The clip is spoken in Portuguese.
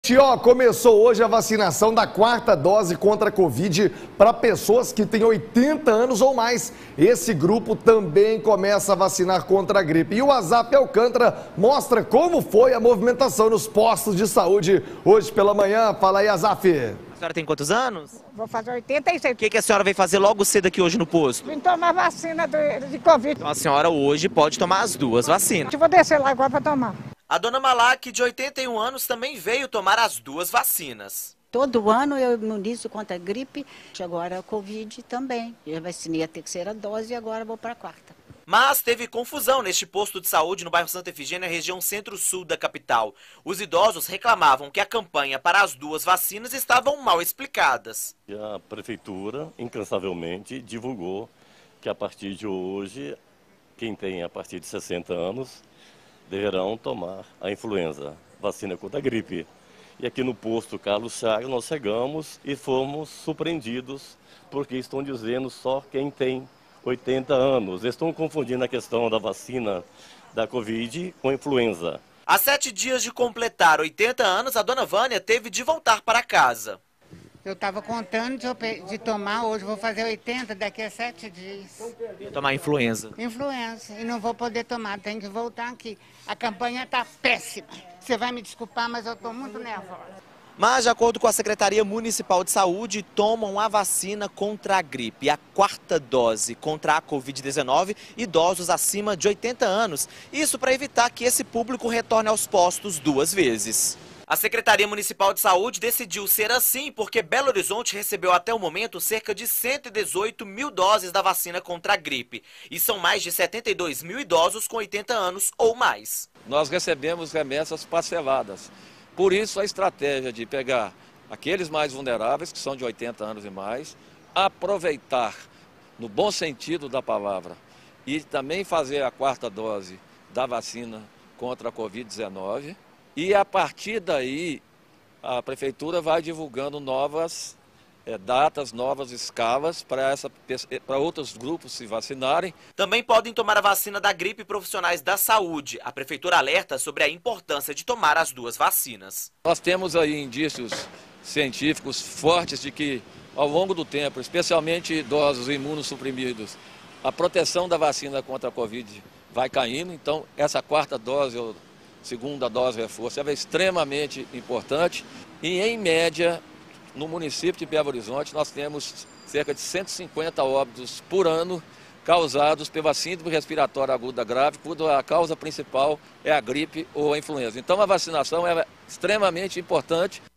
Ó, começou hoje a vacinação da quarta dose contra a Covid para pessoas que têm 80 anos ou mais. Esse grupo também começa a vacinar contra a gripe. E o Azaf Alcântara mostra como foi a movimentação nos postos de saúde hoje pela manhã. Fala aí, Azaf. A senhora tem quantos anos? Vou fazer 86. O que a senhora veio fazer logo cedo aqui hoje no posto? Vim tomar vacina de Covid. Então a senhora hoje pode tomar as duas vacinas. Eu vou descer lá agora para tomar. A dona Malak, de 81 anos, também veio tomar as duas vacinas. Todo ano eu imunizo contra a gripe, agora a Covid também. Eu vacinei a terceira dose e agora vou para a quarta. Mas teve confusão neste posto de saúde no bairro Santa Efigênia, região centro-sul da capital. Os idosos reclamavam que a campanha para as duas vacinas estavam mal explicadas. A prefeitura, incansavelmente, divulgou que a partir de hoje, quem tem a partir de 60 anos, deverão tomar a influenza, vacina contra a gripe. E aqui no posto Carlos Chagas nós chegamos e fomos surpreendidos, porque estão dizendo só quem tem 80 anos. Estão confundindo a questão da vacina da Covid com influenza. Há 7 dias de completar 80 anos, a dona Vânia teve de voltar para casa. Eu estava contando de tomar, hoje vou fazer 80, daqui a 7 dias. Tomar influenza. Influenza, e não vou poder tomar, tenho que voltar aqui. A campanha está péssima. Você vai me desculpar, mas eu estou muito nervosa. Mas, de acordo com a Secretaria Municipal de Saúde, tomam a vacina contra a gripe, a quarta dose contra a Covid-19, idosos acima de 80 anos. Isso para evitar que esse público retorne aos postos 2 vezes. A Secretaria Municipal de Saúde decidiu ser assim porque Belo Horizonte recebeu até o momento cerca de 118 mil doses da vacina contra a gripe. E são mais de 72 mil idosos com 80 anos ou mais. Nós recebemos remessas parceladas. Por isso a estratégia de pegar aqueles mais vulneráveis, que são de 80 anos e mais, aproveitar, no bom sentido da palavra, e também fazer a quarta dose da vacina contra a Covid-19. E a partir daí, a prefeitura vai divulgando novas datas, novas escalas para outros grupos se vacinarem. Também podem tomar a vacina da gripe profissionais da saúde. A prefeitura alerta sobre a importância de tomar as duas vacinas. Nós temos aí indícios científicos fortes de que, ao longo do tempo, especialmente idosos e imunossuprimidos, a proteção da vacina contra a Covid vai caindo. Então, essa quarta dose, ou segunda dose reforço, ela é extremamente importante. E, em média, no município de Belo Horizonte, nós temos cerca de 150 óbitos por ano causados pela síndrome respiratória aguda grave, quando a causa principal é a gripe ou a influenza. Então, a vacinação é extremamente importante.